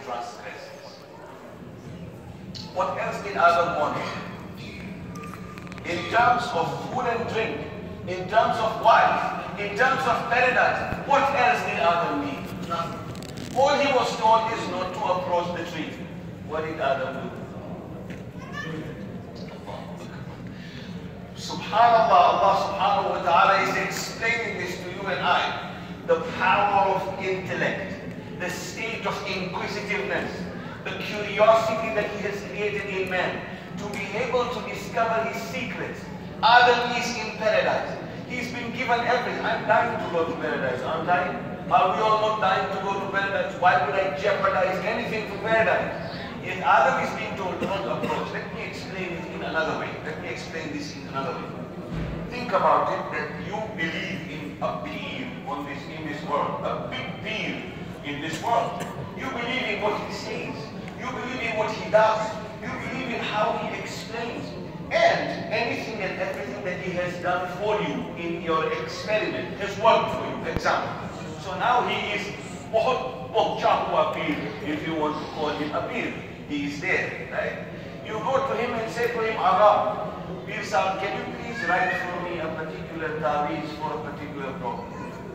transgresses. What else did Adam want? In terms of food and drink, in terms of wife, in terms of paradise, what else did Adam need? Nothing. All he was told is not to approach the tree. What did Adam do? Subhanallah, Allah subhanahu wa ta'ala is explaining this to you and I. The power of intellect, the state of inquisitiveness, the curiosity that He has created in man, to be able to discover His secrets. Adam is in paradise. He's been given everything. I'm dying to go to paradise, aren't I? Are we all not dying to go to paradise? Why would I jeopardize anything for paradise? Yet Adam is being told, don't approach. Let me explain it in another way. Let me explain this in another way. Think about it, that you believe in a being in this world, a big being in this world. You believe in what he says. You believe in what he does. You believe in how he explains. And anything and everything that he has done for you in your experiment has worked for you. Example. So now he is if you want to call him a pir. He is there, right? You go to him and say to him, Agha, Pir Sahib, can you please write for me a particular taweez for a particular problem?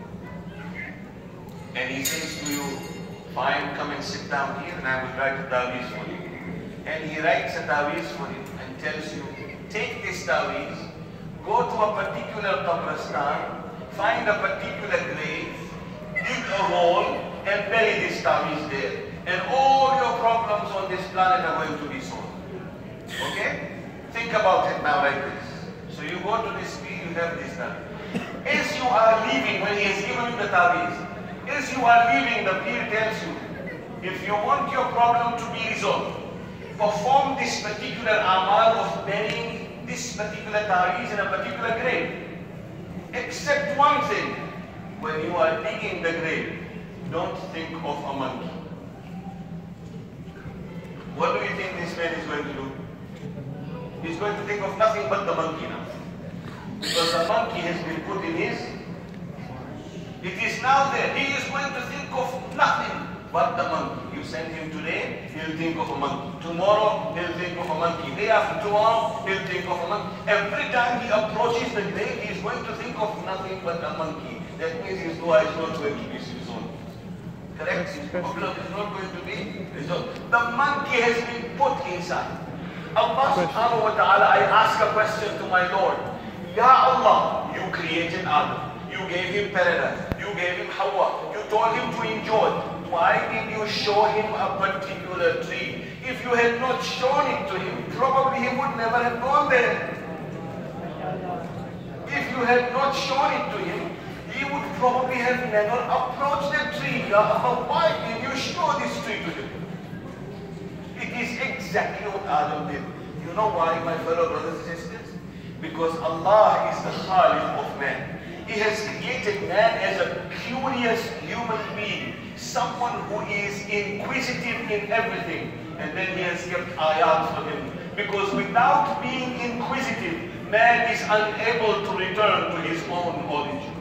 And he says to you, fine, come and sit down here and I will write a taweez for you. And he writes a taweez for you and tells you, take this taweez, go to a particular qabristan, find a particular grave, dig a hole and bury this taweez there. And all your problems on this planet are going to be solved. Okay? Think about it now like this. So you go to this pir, you have this taweez. As you are leaving, when he has given you the taweez, as you are leaving, the pir tells you, if you want your problem to be resolved, perform this particular amal of burying this particular taweez in a particular grave. Except one thing, when you are digging the grave, don't think of a monkey. What do you think this man is going to do? He's going to think of nothing but the monkey now. Because the monkey has been put in his... It is now there. He is going to think of nothing but the monkey. You send him today, he'll think of a monkey. Tomorrow, he'll think of a monkey. Day after tomorrow, he'll think of a monkey. Every time he approaches the grave, he is going to think of nothing but a monkey. That means his dua is not going to be resolved. Correct? His problem is not going to be resolved. The monkey has been put inside. Allah subhanahu wa ta'ala, I ask a question to my Lord. Ya Allah, you created Adam. You gave him paradise. You gave him Hawa. You told him to enjoy. Why did you show him a particular tree? If you had not shown it to him, probably he would never have gone there. If you had not shown it to him, he would probably have never approached that tree. Ya Allah, why did you show this tree to him? It is exactly what Adam did. You know why, my fellow brothers and sisters? Because Allah is the Khaliq of man. He has created man as a curious human being, someone who is inquisitive in everything. And then He has kept ayat for him. Because without being inquisitive, man is unable to return to his own origin.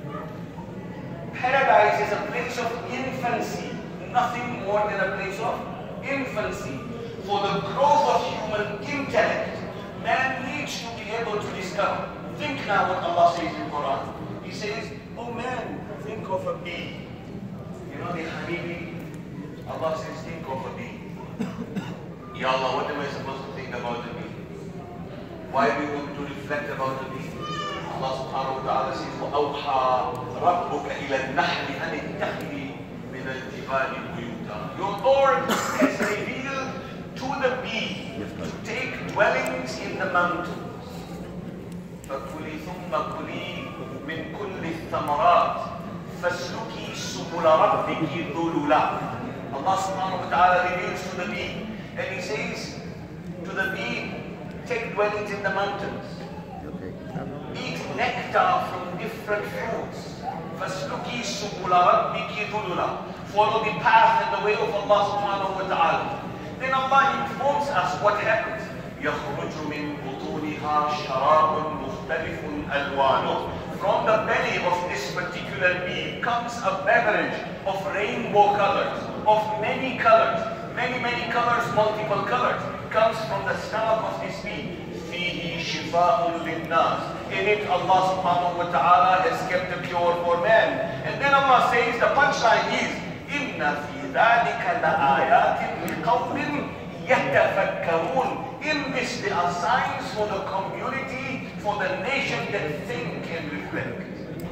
Paradise is a place of infancy, nothing more than a place of infancy. For the growth of human intellect, man needs to be able to discover. Think now what Allah says in the Quran. He says, oh man, think of a bee. You know the honeybee? Allah says, think of a bee. Ya Allah, what am I supposed to think about the bee? Why do we want to reflect about the bee? Allah subhanahu wa ta'ala says, وَأَوْحَى رَبُّكَ إِلَى النَّحْلِ أَنِ اتَّخِذِي مِنَ الْجِبَالِ بُيُوتًا. Your Lord has revealed to the bee to take dwellings in the mountains. فَكُلِي ثُمَّ كُلِي مِنْ كُلِّ الثَّمَرَاتِ فَاسْلُكِي سُبُلَ رَبِّكِ ذُلُلًا. Allah subhanahu wa ta'ala reveals to the bee, and He says to the bee, take dwellings in the mountains. Eat nectar from different fruits. فَاسْلُكِي سُبُلَ رَبِّكِ ذُلُلًا. Follow the path and the way of Allah subhanahu wa ta'ala. Then Allah informs us what happens. يَخْرُجُ مِنْ بُطُونِهَا شَرَابٌ مُخْتَلِفٌ أَلْوَانُهُ from the belly of this particular bee comes a beverage of rainbow colors, of many colors, many colors, multiple colors, comes from the stomach of this bee. فِيهِ شِفَاءٌ لِلنَّاسِ. In it, Allah subhanahu wa ta'ala has kept a cure for man. And then Allah says, the punchline is, إِنَّ فِي ذَلِكَ لَآيَاتٍ لِقَوْمٍ يَتَفَكَّرُونَ. In this, there are signs for the community, for the nation that think and reflect.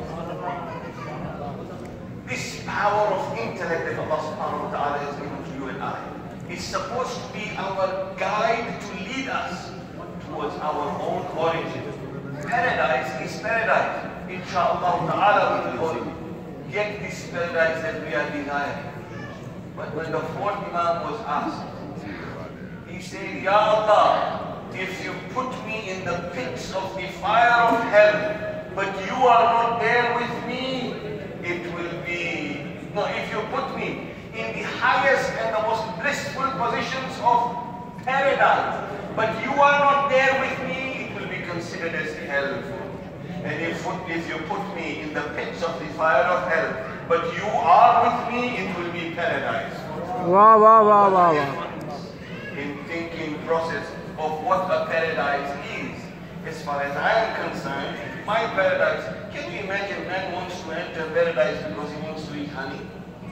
This power of intellect that Allah subhanahu wa ta'ala has given to you and I is supposed to be our guide to lead us towards our own origin. Paradise is paradise. Insha'Allah ta'ala we will get this paradise that we are desiring. But when the fourth Imam was asked, he said, Ya Allah, if you put me in the pits of the fire of hell, but you are not there with me, it will be... No, if you put me in the highest and the most blissful positions of paradise, but you are not there with me, it will be considered as hell. And if you put me in the pits of the fire of hell, but you are with me, it will be paradise. Wow, wow, wow, wow, wow. In thinking process of what a paradise is. As far as I am concerned, my paradise, can you imagine man wants to enter paradise because he wants to eat honey?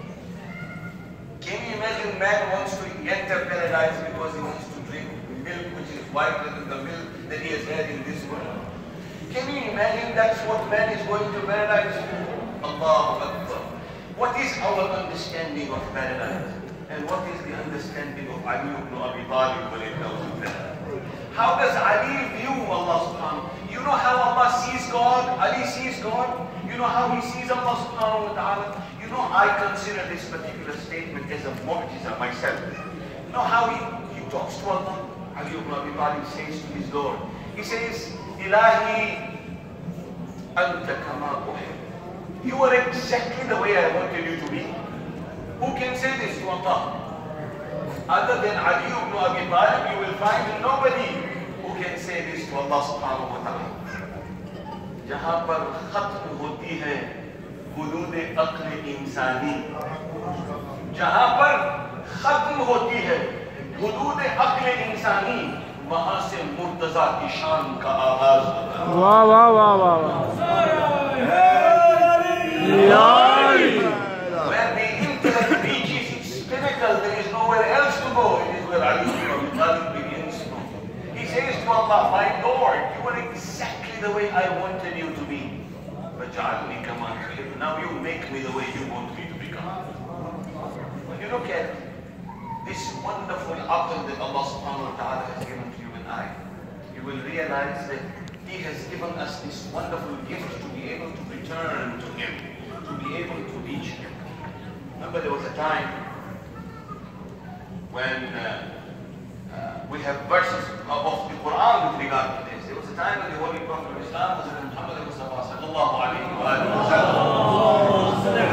Can you imagine man wants to enter paradise because he wants to drink milk which is whiter than the milk that he has had in this world? Can you imagine that's what man is going to paradise for? Allahu Akbar. What is our understanding of paradise? And what is the understanding of Ali ibn Abi Talib when it comes to paradise? How does Ali view Allah subhanahu wa ta'ala? You know how Allah sees God? Ali sees God? You know how he sees Allah subhanahu wa ta'ala? You know, I consider this particular statement as a mu'jiza myself. You know how he talks to Allah? Ali ibn Abi Talib says to his Lord, he says, Ilahi anta kama uhib. You are exactly the way I wanted you to be. Who can say this to Allah? Other than Ali ibn Abi Talib, you will find nobody who can say this to Allah subhanahu wa ta'ala. जहाँ पर खत्म होती है हुदूद अक्ल इंसानी, जहाँ पर खत्म होती है हुदूद अक्ल इंसानी, वहाँ से मुर्तजा की शान का आगाज होता है. वाह वाह वाह वाह वाह. Where the intellect reaches its pinnacle, there is nowhere else to go. It is where Ali ibn Abi Talib begins from. He says to Allah, my Lord, you are exactly the way I wanted you to be. فَجَعَلْنِي كَمَا تُحِبُّ. Now you make me the way you want me to become. When you look at this wonderful aql that Allah subhanahu wa ta'ala has given to you and I, you will realize that He has given us this wonderful gift to be able to return to Him, to be able to reach Him. Remember, there was a time when we have verses of the Quran with regard to this. There was a time when the Holy Prophet of Islam was Muhammad Mustafa sallallahu alayhi wa sallam.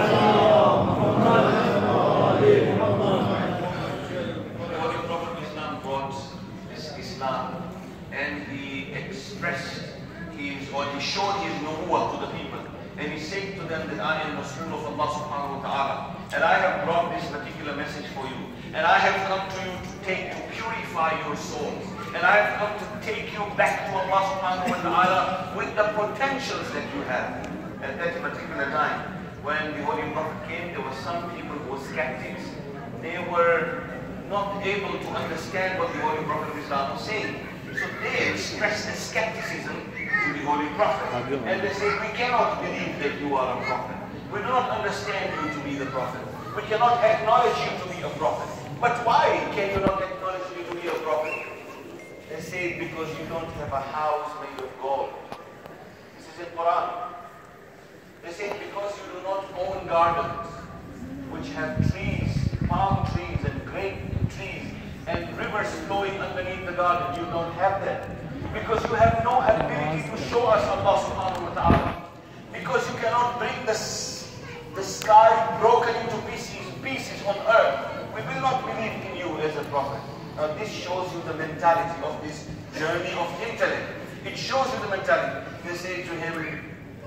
The Holy Prophet of Islam brought this Islam, and he expressed his, or he showed his nubuwwah to the people. And he said to them that I am Rasul of Allah subhanahu wa ta'ala, and I have brought this particular message for you. And I have come to you to purify your souls. And I have come to take you back to Allah subhanahu wa ta'ala with the potentials that you have. At that particular time, when the Holy Prophet came, there were some people who were skeptics. They were not able to understand what the Holy Prophet of Islam was saying. So they expressed their skepticism to the Holy Prophet. And they said, we cannot believe that you are a prophet. We do not understand you to be the prophet. We cannot acknowledge you to be a prophet. But why can you not acknowledge me to be a prophet? They say, because you don't have a house made of gold. This is in Quran. They say, because you do not own gardens which have trees, palm trees and grape trees and rivers flowing underneath the garden. You don't have that. Because you have no ability to show us Allah subhanahu wa ta'ala. Because you cannot bring the sky broken into pieces on earth. We will not believe in you as a prophet. Now this shows you the mentality of this journey of intellect. It shows you the mentality. They say to him,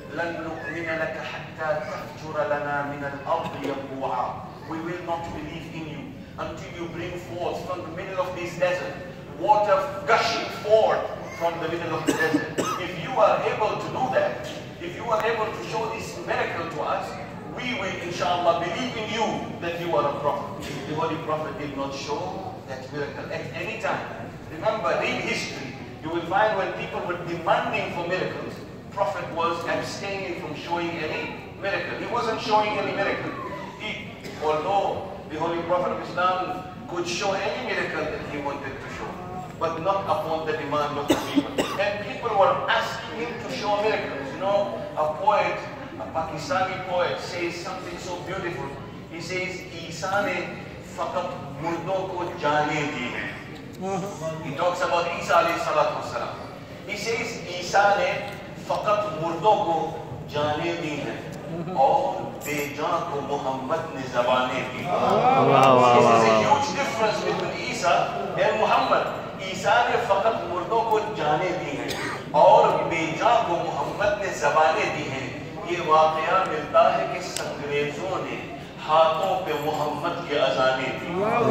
لن نؤمن لك حتى تفجر لنا من الأرض ينبوعا. We will not believe in you until you bring forth from the middle of this desert water gushing forth from the middle of the desert. If you are able to do that, if you are able to show this miracle to us, we will inshallah believe in you that you are a prophet. The Holy Prophet did not show that miracle at any time. Remember, read history. You will find when people were demanding for miracles, Prophet was abstaining from showing any miracle. He wasn't showing any miracle. Although the Holy Prophet of Islam could show any miracle that he wanted to show, but not upon the demand of the people. And people were asking him to show miracles. You know, a poet, a Pakistani poet says something so beautiful. He says, Isa ne faqat murdon ko jaane di hai. He talks about Isa alayhi salatu wasalam. He says, Isa ne faqat murdon ko jaane di hai. और बेजान को मोहम्मद ने ज़बाने दी. This is a huge difference between Isa and Muhammad. ईसा ने फकत मुर्दों को जाने दी हैं और बेजान को मोहम्मद ने ज़बाने दी हैं. ये वाक़या मिलता है कि अंग्रेज़ों ने हाथों पे मोहम्मद की अज़ानें दी.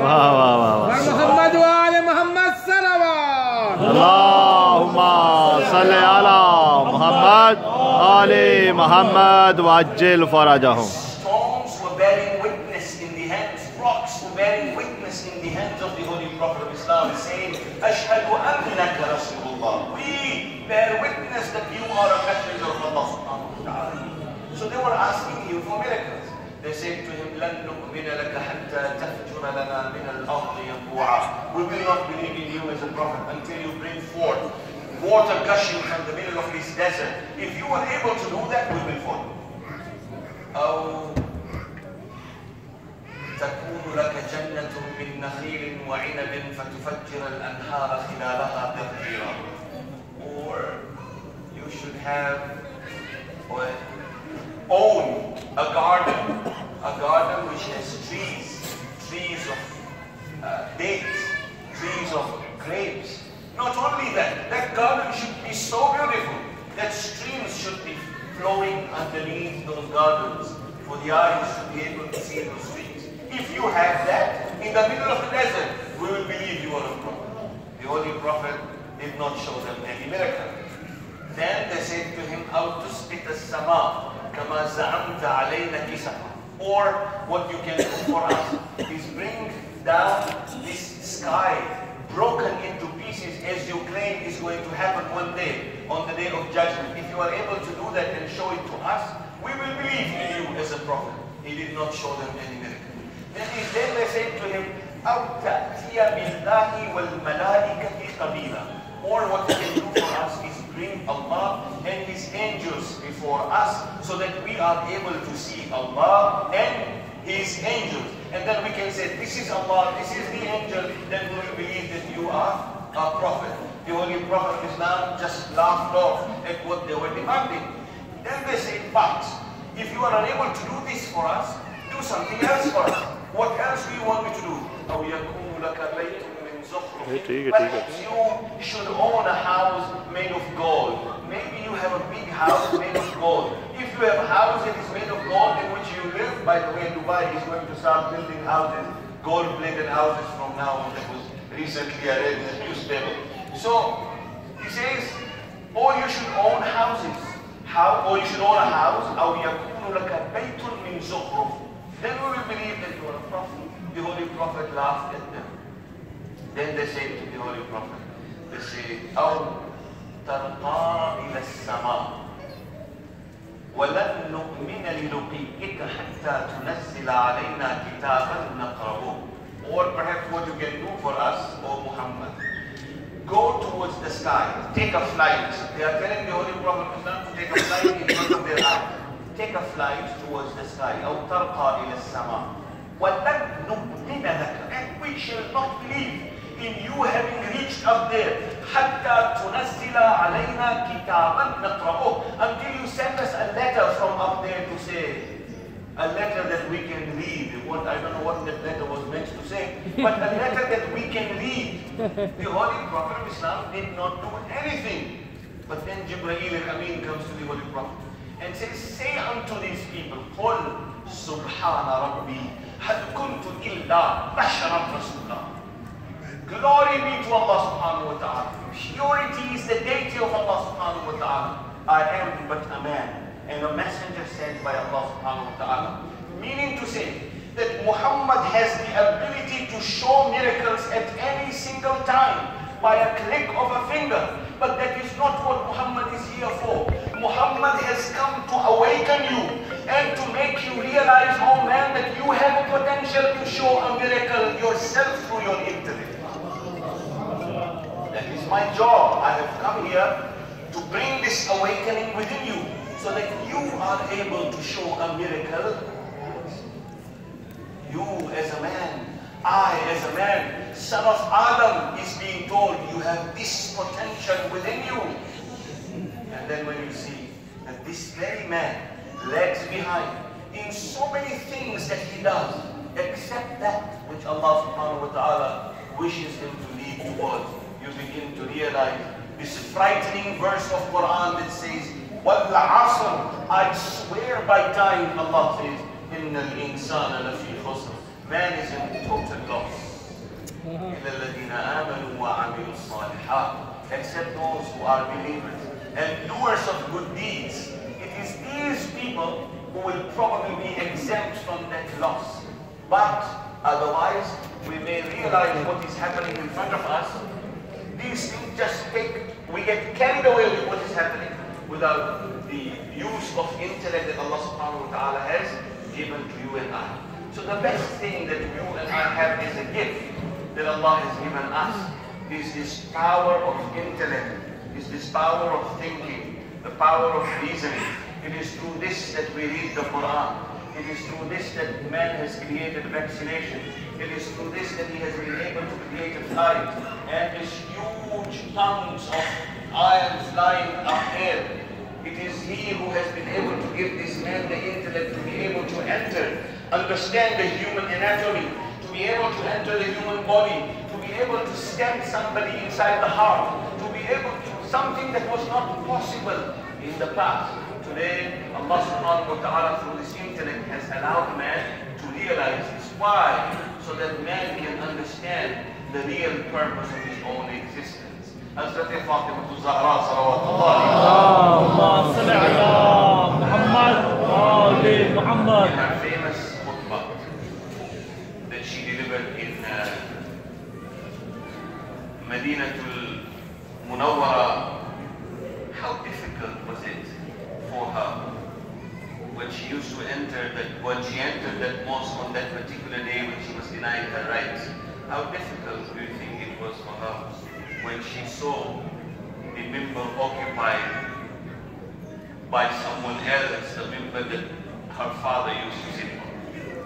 मोहम्मद वाले मोहम्मद सल्लल्लाहु अल्लाहुम्मा सल्ली अला मोहम्मद आले Mohammad वअज्जिल फरजहुम. Stones were bearing witness in the hands, rocks were bearing witness in the hands of the Holy Prophet of Islam, saying, Ashhadu annaka Rasulullah. We bear witness that you are a messenger of Allah subhanahu wa ta'ala. So they were asking him for miracles. They said to him, لَن نُؤْمِنَ لَكَ حَتَّى تَفْجُرَ لَنَا مِنَ الْأَرْضِ يَنبُوعًا. We will not believe in you as a prophet until you bring forth water gushing from the middle of this desert. If you are able to do that, we will follow. أو تكون لك جنة من نخيل وعنب فتفجر الأنهار خلالها تفجيرا. Or you should have or own a garden which has trees of dates, trees of grapes. Not only that, that garden should be so beautiful that streams should be flowing underneath those gardens for the eyes to be able to see those streams. If you have that in the middle of the desert, we will believe you are a prophet. The Holy Prophet did not show them any miracle. Then they said to him, أَوْ تُسْقِطَ السَّمَاءَ كَمَا زَعَمْتَ عَلَيْنَا كِسَفًا. Or what you can do for us is bring down this sky broken into pieces as you claim is going to happen one day, on the day of judgment. If you are able to do that and show it to us, we will believe in you as a prophet. He did not show them any miracle. Then they said to him, أَوْ تَأْتِيَ بِاللَّهِ وَالْمَلَائِكَةِ قَبِيلًا. Or what you can do for us is bring Allah and His angels before us so that we are able to see Allah and His angels. And then we can say, this is Allah, this is the angel, then we will believe that you are a prophet. The Holy Prophet of Islam just laughed off at what they were demanding. Then they said, but if you are unable to do this for us, do something else for us. What else do you want me to do? أو يكون لك بيت من زخرف. Perhaps you should own a house made of gold. Maybe you have a big house made of gold. If you have a house that is made of gold in which you live, by the way, Dubai is going to start building houses, gold-plated houses from now on. That was recently I read in the newspaper. So he says, or you should own houses. Or you should own a house. أو يكون لك بيت من زخرف. Then we will believe that you are a prophet. The Holy Prophet laughed at them. Then they said to the Holy Prophet, they say, أو ترقى إلى السماء ولن نؤمن لرقيك حتى تنزل علينا كتابا نقرأه. Or perhaps what you can do for us, O Muhammad, go towards the sky, take a flight. They are telling the Holy Prophet to take a flight in front of their eyes. Take a flight towards the sky. أو ترقى إلى السماء ولن نؤمن لك. And we shall not believe in you having reached up there حتى تنزل علينا كتابا نقرأه, until you send us a letter from up there to say, a letter that we can read. What, I don't know what that letter was meant to say, but a letter that we can read. The Holy Prophet of Islam did not do anything. But then Jibreel al-Amin comes to the Holy Prophet and says, say unto these people, قُلْ سُبْحَانَ رَبِّي هَلْ كُنْتُ إِلَّا بَشَرًا رَسُولًا. Glory be to Allah subhanahu wa ta'ala. Purity is the deity of Allah subhanahu wa ta'ala. I am but a man and a messenger sent by Allah subhanahu wa ta'ala. Meaning to say that Muhammad has the ability to show miracles at any single time by a click of a finger. But that is not what Muhammad is here for. Muhammad has come to awaken you and to make you realize, oh man, that you have a potential to show a miracle yourself through your intellect. That is my job. I have come here to bring this awakening within you so that you are able to show a miracle. You as a man, I as a man, son of Adam, is being told you have this potential within you. And then when you see that this very man lags behind in so many things that he does, except that which Allah subhanahu wa ta'ala wishes him to lead towards, you begin to realize this frightening verse of Quran that says, وَالْعَصْرِ, I swear by time, Allah says, إِنَّ الْإِنسَانَ لَفِي خُسْرٍ, man is in total loss. إِلَّا الَّذِينَ آمَنُوا وَعَمِلُوا الصَّالِحَاتِ, except those who are believers and doers of good deeds. It is these people who will probably be exempt from that loss. But otherwise, we may realize what is happening in front of us. These things just we get carried away with what is happening without the use of intellect that Allah subhanahu wa ta'ala has given to you and I. So the best thing that you and I have as a gift that Allah has given us is this power of intellect, is this power of thinking, the power of reasoning. It is through this that we read the Quran. It is through this that man has created vaccination. It is through this that he has been able to create a flight. And these huge tons of iron flying up there. It is he who has been able to give this man the intellect to be able to enter, understand the human anatomy, to be able to enter the human body, to be able to stamp somebody inside the heart, to be able to something that was not possible in the past. Today, Allah subhanahu wa ta'ala through this intellect has allowed man to realize this. Why? So that man can understand the real purpose of his own existence. Hazrat Fatimah Zahra salawatullah Allahumma salli ala Muhammad wa ali Muhammad. in her famous khutbah that she delivered in Madinatul Munawwara, how difficult was it for her when she used to enter when she entered that mosque on that particular day when she was denied her rights? How difficult do you think it was for her when she saw the mimbar occupied by someone else, the mimbar that her father used to sit on?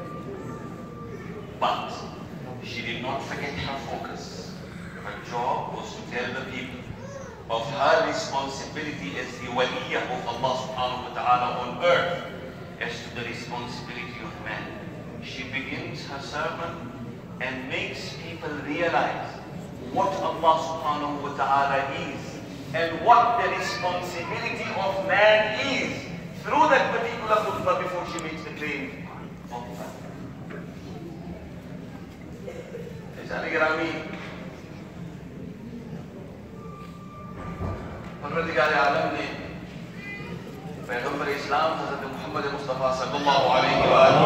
But she did not forget her focus. Her job was to tell the people of her responsibility as the waliyah of Allah subhanahu wa ta'ala on earth as to the responsibility of man. She begins her sermon and makes people realize what Allah subhanahu wa ta'ala is and what the responsibility of man is through that particular khutbah before she makes the claim of that. परवरदिगार आलम ने पैगंबर इस्लाम हज़रत मोहम्मद मुस्तफ़ा सल्लल्लाहु अलैहि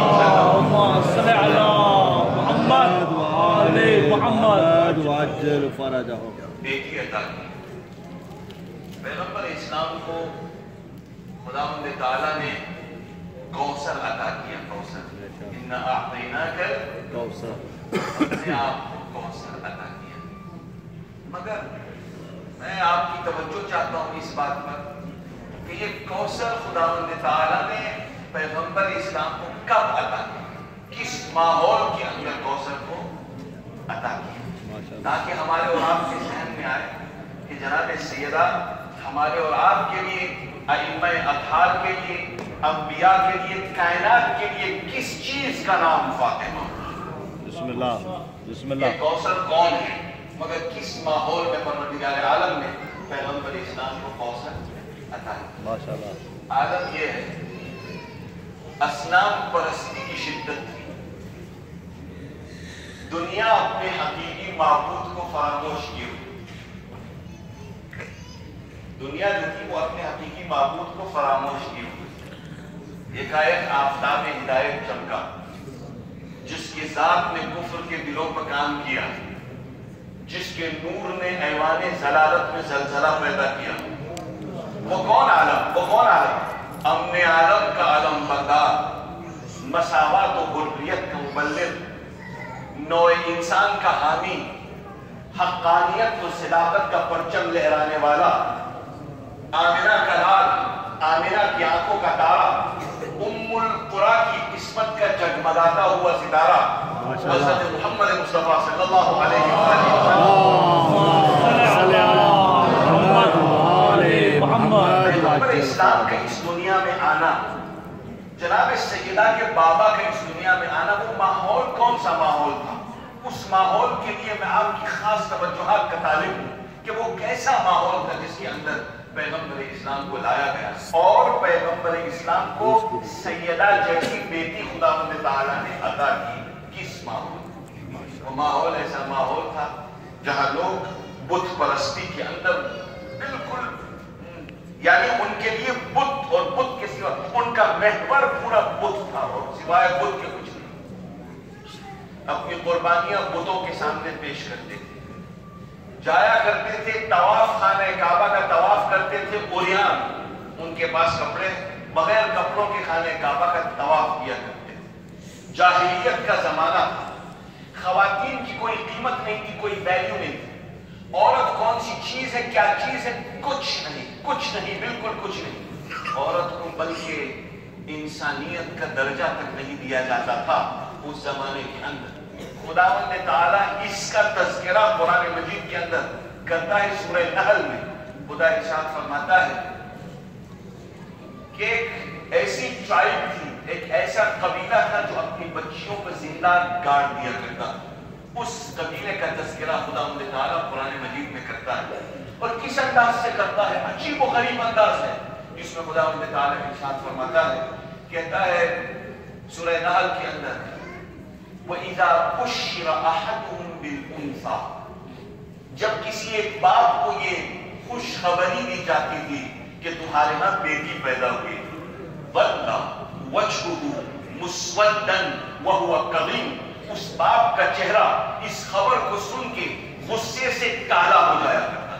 वसल्लम बेटी अता की। पैगंबर इस्लाम को खुदावंद ताला ने कौसर अता किया। कौसर, इन्ना अअतैनाकल कौसर, हमने आपको कौसर अता किया। मगर मैं आपकी तवज्जो चाहता हूँ इस बात पर कि ये कौसर खुदावंद ताला ने पैगंबर इस्लाम को कब अता किया, किस माहौल के अंदर कौसर को अता किया, ताकि हमारे और आपके जहन में आए कि जनाब सैयदा हमारे और आपके लिए, अइम्मा अतहार के लिए, अंबिया के लिए, कायनात के लिए किस चीज का नाम फातिमा। बिस्मिल्लाह बिस्मिल्लाह। ये कौसर कौन है, मगर किस माहौल में परवरदिगार आलम ने पैगंबर इस्लाम को कौसर अता किया। माशाअल्लाह। عالم یہ ہے اصنام پرستی کی شدت تھی. دنیا اپنے حقیقی معبود کو فراموش کی ہوئی. دنیا جو تھی وہ اپنے حقیقی معبود کو فراموش کی ہوئی. ایک آفتاب ہدایت چمکا جس کی ذات نے کفر کے دلوں پر کام کیا, جس کے نور نے ایوان ضلالت میں زلزلہ پیدا کیا. وہ کون عالم؟ وہ کون عالم؟ امن عالم کا علم بردار, مساوات و حریت کا مبلغ, نوع انسان کا حامی, حقانیت و صداقت کا پرچم لہرانے والا, آمنہ کا لال, آمنہ کی آنکھوں کا تارا, ام القریٰ کی قسمت کا جگمگاتا ہوا ستارہ, حضرت محمد مصطفیٰ صلی اللہ علیہ وسلم. اسلام کا اس دنیا میں آنا, جناب سیدہ کے بابا کا اس دنیا میں آنا, وہ ماحول کون سا ماحول تھا؟ اس ماحول کے لیے میں آپ کی خاص توجہات کا طالب ہوں کہ وہ کیسا ماحول تھا جس کے اندر پیغمبر اسلام کو لایا گیا, اور پیغمبر اسلام کو سیدہ جیسی بیٹی خداوند تعالیٰ نے عطا کی. کس ماحول؟ وہ ماحول ایسا ماحول تھا جہاں لوگ بت پرستی کے اندر بالکل, یعنی ان کے لیے بت اور بت کے سوا ان کا محور پورا بت تھا, اور سوائے بت کے کچھ نہیں. اپنی قربانیاں بتوں کے سامنے پیش کرتے تھے, جایا کرتے تھے طواف خانہ کعبہ کا طواف کرتے تھے عریان, ان کے پاس کپڑے, بغیر کپڑوں کے خانہ کعبہ کا طواف کیا کرتے تھے. جاہلیت کا زمانہ, خواتین کی کوئی قیمت نہیں تھی, کوئی ویلیو نہیں تھی. عورت کون سی چیز ہے, کیا چیز ہے, کچھ نہیں, کچھ نہیں, بالکل کچھ نہیں. عورت کو بلکہ انسانیت کا درجہ تک نہیں دیا جاتا تھا اس زمانے کے اندر. خداوند تعالیٰ اس کا تذکرہ قرآن مجید کے اندر کرتا ہے سورہ نحل میں. خدا ارشاد فرماتا ہے کہ ایک ایسی ٹرائب تھی, ایک ایسا قبیلہ تھا جو اپنی بچیوں کو زندہ گاڑ دیا کرتا. اس قبیلے کا تذکرہ خداوند تعالیٰ قرآن مجید میں کرتا ہے, اور کس انداز سے کرتا ہے؟ عجیب و غریب انداز ہے, جس میں خداوند تعالیٰ ارشاد فرماتا ہے, کہتا ہے سورہ نحل کے اندر, وَإِذَا بُشِّرَ أَحَدُهُمْ بِالْأُنثَىٰ, جب کسی ایک باپ کو یہ خوشخبری دی جاتی تھی کہ تمہارے ہاں بیٹی پیدا ہوئی, وَلَّا وَجْهُهُ مُسْوَدًّا وَهُوَ كَظِيمٌ, اس باپ کا چہرہ اس خبر کو سن کے غصے سے کالا ہو جایا کرتا.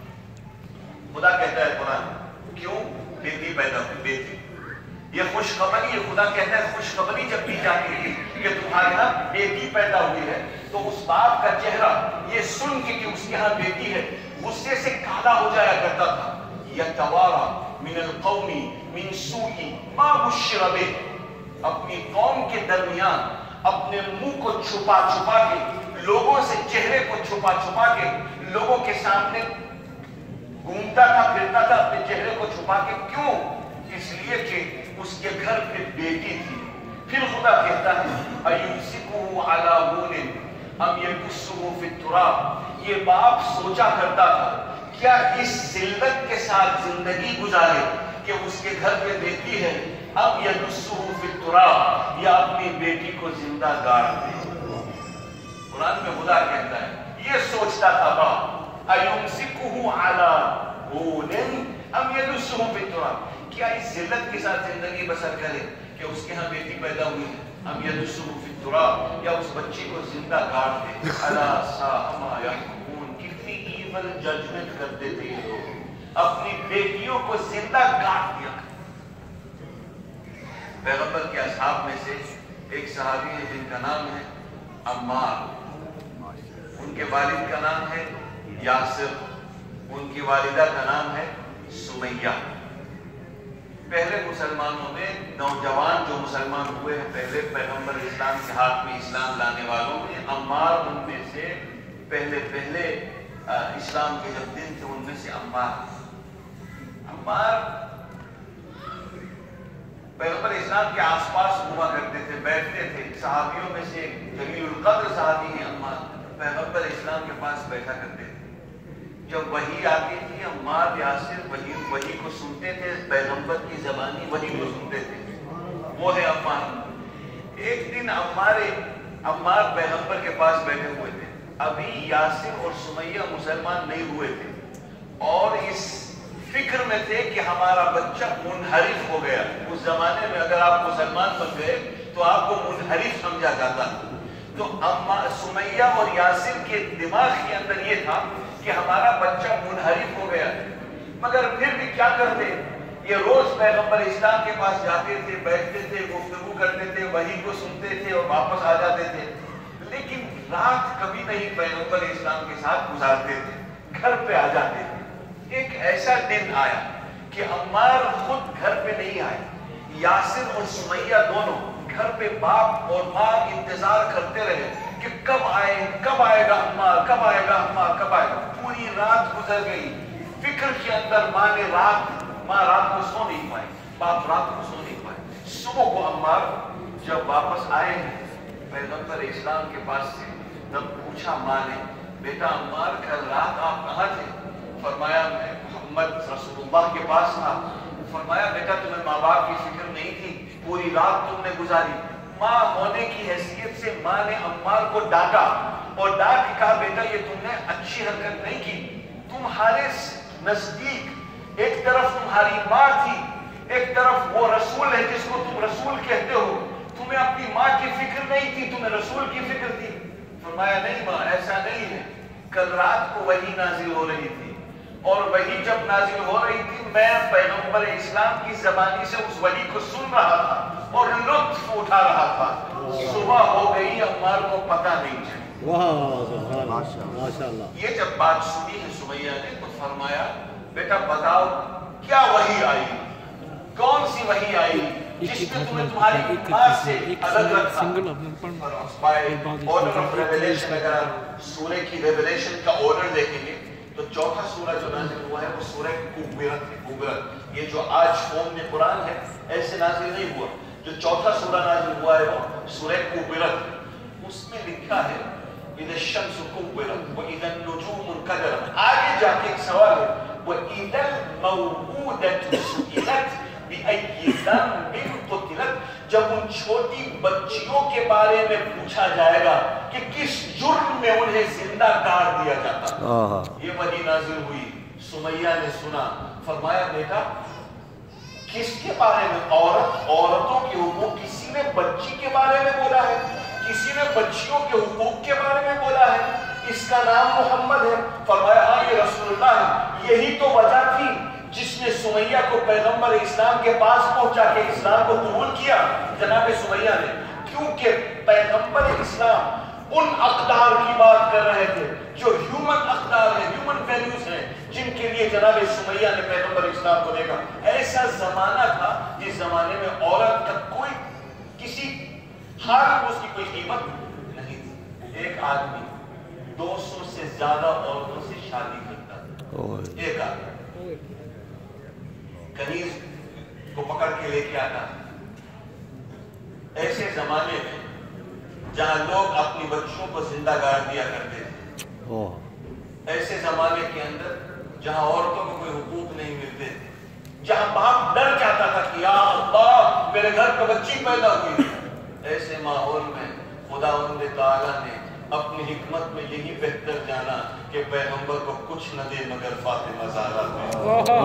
خدا کہتا ہے قرآن, کیوں؟ بیٹی پیدا ہوئی, بیٹی. یہ خوشخبری, یہ خدا کہتا ہے خوشخبری جب دی جاتی تھی کہ تمہارے ہاں بیٹی پیدا ہوئی ہے, تو اس باپ کا چہرہ یہ سن کے کہ اس کے ہاں بیٹی ہے غصے سے کالا ہو جایا کرتا تھا. یتوارا من القوم من سوء ما بشر بہ, اپنی قوم کے درمیان اپنے منہ کو چھپا چھپا کے, لوگوں سے چہرے کو چھپا چھپا کے لوگوں کے سامنے گھومتا تھا, پھرتا تھا اپنے چہرے کو چھپا کے. کیوں؟ اس لیے کہ اس کے گھر پہ بیٹی تھی. پھر خدا کہتا ہے اَيُمْسِكُهُ عَلَىٰ هُونٍ أَمْ يَدُسُّهُ فِي التُّرَابِ, یہ باپ سوچا کرتا تھا کیا اس ذلت کے ساتھ زندگی گزارے کہ اس کے گھر پہ بیٹی ہے, اب يَدُسُّهُ فِي التُّرَابِ, یا اپنی بیٹی کو زندہ گاڑ دے. قرآن میں خدا کہتا ہے یہ سوچتا تھا باپ, اَيُمْسِكُهُ عَلَىٰ هُونٍ أَمْ يَدُسُّهُ فِي التُّرَابِ, کیا اس ذلت کے ساتھ زندگی بسر کرے کہ اس کے ہاں بیٹی پیدا ہوئی ہے, ام یدسُّهُ فِی التُّرَابِ, یا اس بچی کو زندہ گاڑ دے. اَلَا سَاءَ مَا يَحْكُمُونَ, کتنی ایول ججمنٹ کرتے تھے یہ لوگ, اپنی بیٹیوں کو زندہ گاڑ دیا. پیغمبر کے اصحاب میں سے ایک صحابی ہے جن کا نام ہے عمار, ان کے والد کا نام ہے یاسر, ان کی والدہ کا نام ہے سمیہ. پہلے مسلمانوں میں, نوجوان جو مسلمان ہوئے ہیں پہلے پیغمبر اسلام کے ہاتھ میں اسلام لانے والوں میں, عمار ان میں سے پہلے اسلام کے جب دن تھے ان میں سے عمار پیغمبر اسلام کے آس پاس ہوا کرتے تھے, بیٹھتے تھے. صحابیوں میں سے جلیل القدر صحابی ہیں عمار, پیغمبر اسلام کے پاس بیٹھا کرتے تھے. جب وحی آتی تھی عمار یاسر وحی کو سنتے تھے، پیغمبر کی زبانی وحی کو سنتے تھے، وہ ہے عمار۔ ایک دن عمار پیغمبر کے پاس بیٹھے ہوئے تھے، ابھی یاسر اور سمیہ مسلمان نہیں ہوئے تھے اور اس فکر میں تھے کہ ہمارا بچہ منحرف ہو گیا۔ اس زمانے میں اگر آپ مسلمان بن گئے تو آپ کو منحرف سمجھا جاتا، تو سمیہ اور یاسر کے دماغ کے اندر یہ تھا کہ ہمارا بچہ منحرف ہو گیا، مگر پھر بھی کیا کرتے، یہ روز پیغمبر اسلام کے پاس جاتے تھے، بیٹھتے تھے، گفتگو کرتے تھے، وحی کو سنتے تھے اور واپس آ جاتے تھے، لیکن رات کبھی نہیں پیغمبر اسلام کے ساتھ گزارتے تھے، گھر پہ آ جاتے تھے۔ ایک ایسا دن آیا کہ عمار خود گھر پہ نہیں آئے، یاسر اور سمیہ دونوں گھر پہ باپ اور ماں انتظار کرتے رہے کہ کب آئے گا عمار، کب آئے گا عمار، کب آئے گا۔ پوری رات گزر گئی فکر کے اندر، ماں رات کو سو نہیں پائے، باپ رات کو سو نہیں پائے۔ صبح کو عمار جب واپس آئے ہیں پیغمبر اسلام کے پاس سے، تب پوچھا ماں نے، بیٹا عمار کل رات آپ کہاں تھے؟ فرمایا میں محمد رسول اللہ کے پاس تھا۔ فرمایا بیٹا تمہیں ماں باپ کی فکر نہیں تھی، پوری رات تم نے گزاری۔ ماں ہونے کی حیثیت سے ماں نے عمار کو ڈانٹا اور ڈانٹ کے کہا بیٹا یہ تم نے اچھی حرکت نہیں کی، تمہارے نزدیک ایک طرف تمہاری ماں تھی، ایک طرف وہ رسول ہے جس کو تم رسول کہتے ہو، تمہیں اپنی ماں کی فکر نہیں تھی، تمہیں رسول کی فکر تھی۔ فرمایا نہیں ماں ایسا نہیں ہے، کل رات کو وحی نازل ہو رہی تھی اور وحی جب نازل ہو رہی تھی میں پیغمبر اسلام کی زبانی سے اس وحی کو سن رہا تھا اور لطف اٹھا رہا تھا، صبح ہو گئی عمار کو پتہ نہیں چلا۔ یہ جب بات سنی ہے سمیہ نے تو فرمایا بیٹا بتاؤ کیا وحی آئی، کون سی وحی آئی جس نے تمہیں تمہاری ماں سے الگ رکھا؟ آرڈر آف ریویلیشن، اگر سورہ کی ریویلیشن کا آرڈر دیکھیں گے تو چوتھا سورہ جو نازل ہوا ہے وہ سورہ کوبرت ہے۔ کوبرت یہ جو آج فون میں قرآن ہے ایسے نازل نہیں ہوا، جو چوتھا سورہ نازل ہوا ہے وہ سورہ کوبرت، اس میں لکھا ہے اِذَا الشَّمْسُ كُوِّرَتْ وَإِذَا النُّجُومُ انْكَدَرَتْ۔ آگے جا کے ایک سوال ہے وَإِذَا الْمَوْءُودَةُ سُئِلَتْ بِأَيِّ ذَنبٍ قُتِلَتْ۔ جب ان چھوٹی بچیوں کے بارے میں پوچھا جائے گا کہ کس جرم میں انہیں زندہ کاٹ دیا جاتا، یہ وحی نازل ہوئی، سمیہ نے سنا، فرمایا بیٹا کس کے بارے میں؟ عورتوں کے حقوق، کسی نے بچی کے بارے میں بولا ہے، کسی نے بچیوں کے حقوق کے بارے میں بولا ہے، اس کا نام محمد ہے۔ فرمایا ہاں یہ رسول اللہ ہے۔ یہی تو وجہ تھی جس نے سمیہ کو پیغمبر اسلام کے پاس پہنچا کے اسلام کو قبول کیا جناب سمیہ نے، کیونکہ پیغمبر اسلام ان اقدار کی بات کر رہے تھے جو ہیومن اقدار ہیں، ہیومن ویلیوز ہیں، جن کے لیے جناب سمیہ نے پیغمبر اسلام کو دیکھا۔ ایسا زمانہ تھا جس زمانے میں عورت کا کوئی کسی حال میں اس کی کوئی قیمت نہیں تھی۔ ایک آدمی 200 سے زیادہ عورتوں سے شادی کرتا تھا، ایک آدمی کنیز کو پکڑ کے لے کے آتا۔ ایسے زمانے میں جہاں لوگ اپنی بچوں کو زندہ گاڑ دیا کرتے تھے، ایسے زمانے کے اندر جہاں عورتوں کو کوئی حقوق نہیں ملتے تھے، جہاں باپ ڈر جاتا تھا کہ یا اللہ میرے گھر پہ بچی پیدا ہوئی، ایسے ماحول میں خداوند تعالیٰ نے اپنی حکمت میں یہی بہتر جانا کہ پیغمبر کو کچھ نہ دے مگر فاطمہ زہرا میں۔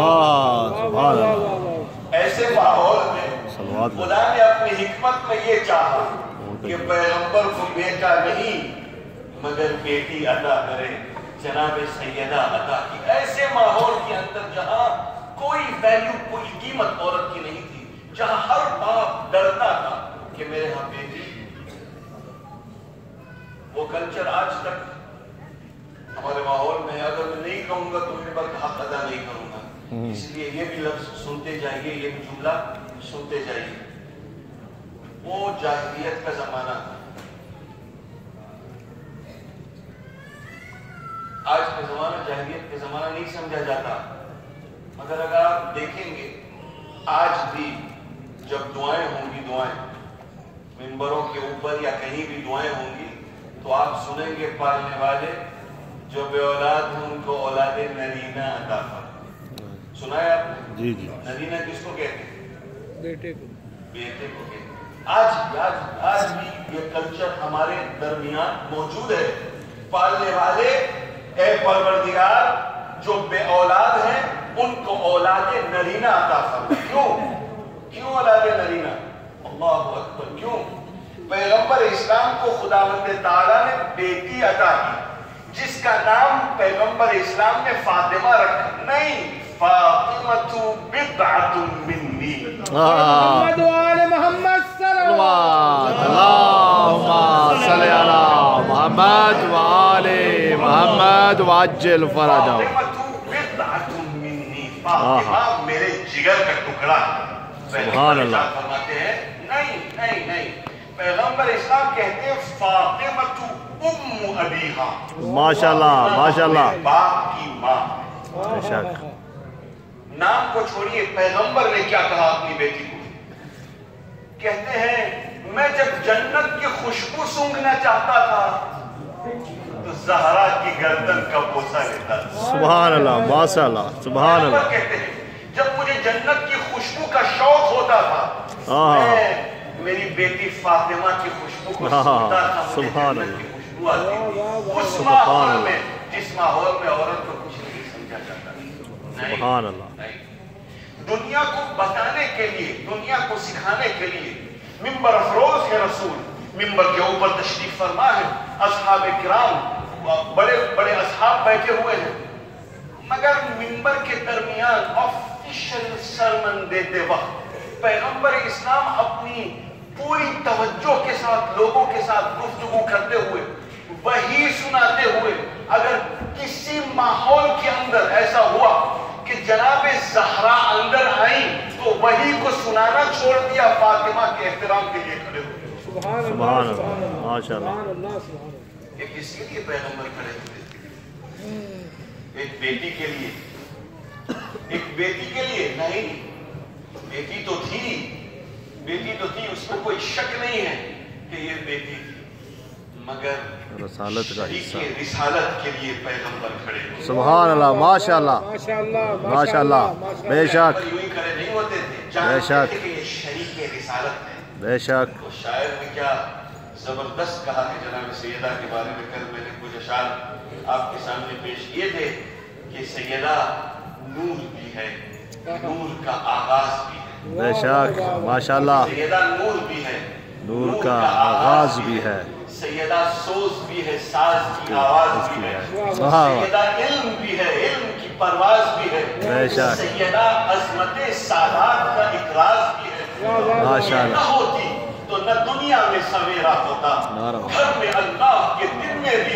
ایسے ماحول میں خدا نے اپنی حکمت میں یہ چاہا کہ پیغمبر کو بیٹا نہیں مگر بیٹی عطا کرے، جناب سیدہ عطا کی۔ ایسے ماحول کے اندر جہاں کوئی ویلیو، کوئی قیمت عورت کی نہیں تھی، جہاں ہر باپ ڈرتا تھا کہ میرے ہاں بیٹی، وہ کلچر آج تک ہمارے ماحول میں، اگر میں نہیں کہوں گا تو میرے وقت حق ادا نہیں کروں گا، اس لیے یہ بھی لفظ سنتے جائیے، یہ بھی جملہ سنتے جائیے۔ وہ جاہلیت کا زمانہ تھا، آج کا زمانہ جاہلیت کا زمانہ نہیں سمجھا جاتا، مگر اگر آپ دیکھیں گے آج بھی جب دعائیں ہوں گی، دعائیں ممبروں کے اوپر یا کہیں بھی دعائیں ہوں گی تو آپ سنیں گے پالنے والے جو بے اولاد ہیں ان کو اولاد نرینہ عطا فرما. سنا ہے آپ نے؟ جی جی. نرینہ کس کو کہتے ہیں؟ بیٹے کو. بیٹے کو کہتے ہیں. آج بھی یہ کلچر ہمارے درمیان موجود ہے. پالنے والے اے پروردگار جو بے اولاد ہیں ان کو اولاد نرینہ عطا فرما. کیوں اولاد نرینہ؟ اللہ اکبر. کیوں؟ پیغمبر اسلام کو خداوند تعالیٰ نے بیٹی عطا کی جس کا نام پیغمبر اسلام نے فاطمہ رکھا. نہیں، فاطمۃ بضعۃ منی. محمد وآل محمد صلوات. اللهم صل على محمد وآل محمد وعجل فرجہ. فاطمۃ بضعۃ منی. فاطمہ میرے جگر کا ٹکڑا ہے. سبحان اللہ. فرماتے ہیں نہیں، پیغمبر اسلام کہتے ہیں فاطمۃ ام ابیہا. ماشاءاللہ ماشاءاللہ. باپ کی ماں. بے شک. نام کو چھوڑیے، پیغمبر نے کیا کہا اپنی بیٹی کو؟ کہتے ہیں میں جب جنت کی خوشبو سونگھنا چاہتا تھا تو زہرا کی گردن کا بوسہ لیتا تھا. سبحان اللہ ماشاءاللہ. سبحان پیغمبر اللہ. کہتے ہیں جب مجھے جنت کی خوشبو کا شوق ہوتا تھا میں میری بیٹی فاطمہ کی خوشبو کو سنتا تھا. سبحان مجھے جنت کی خوشبو آتی تھی. اس سبحان ماحول اللہ. میں جس ماحول میں عورت کو کچھ نہیں سمجھا جاتا. سبحان اللہ. دنیا کو بتانے کے لیے، دنیا کو سکھانے کے لیے ممبر افروز ہے رسول. ممبر کے اوپر تشریف فرما ہے. اصحاب کرام بڑے بڑے اصحاب بیٹھے ہوئے ہیں، مگر ممبر کے درمیان آفیشل سرمن دیتے وقت پیغمبر اسلام اپنی پوری توجہ کے ساتھ لوگوں کے ساتھ گفتگو کرتے ہوئے، وحی سناتے ہوئے، اگر کسی ماحول کے اندر ایسا ہوا کہ جناب زہرا اندر آئیں تو وحی کو سنانا چھوڑ دیا، فاطمہ کے احترام کے لیے کھڑے ہوئے. سبحان اللہ ماشاءاللہ. یہ کس کے لیے پیغمبر کھڑے ہوئے؟ ایک بیٹی کے لیے. ایک بیٹی کے لیے نہیں. بیٹی تو تھی، اس میں کوئی شک نہیں ہے کہ یہ بیٹی تھی، مگر رسالت کا حصہ. رسالت کے لیے پیغمبر کھڑے ہوئے. سبحان اللہ ماشاءاللہ ماشاءاللہ. بے شک یوں ہی کھڑے نہیں ہوتے تھے، بے جانتے شک. تھے کہ یہ شریک رسالت ہے. بے شک. تو شاعر نے کیا زبردست کہا ہے جناب سیدہ کے بارے میں. کل میں نے کچھ اشعار آپ کے سامنے پیش کیے تھے کہ سیدہ نور بھی ہے، نور کا آغاز بھی ہے. بے شک ماشاءاللہ. سیدہ نور بھی ہے، نور کا آغاز بھی ہے. سیدہ سوز بھی ہے، ساز کی آواز بھی ہے. سیدہ علم بھی ہے، علم کی پرواز بھی ہے. بے شک. سیدہ عظمت سادات کا اقراض بھی ہے. ماشاءاللہ. نہ ہوتی تو نہ دنیا میں سویرا ہوتا. گھر میں اللہ کے دن میں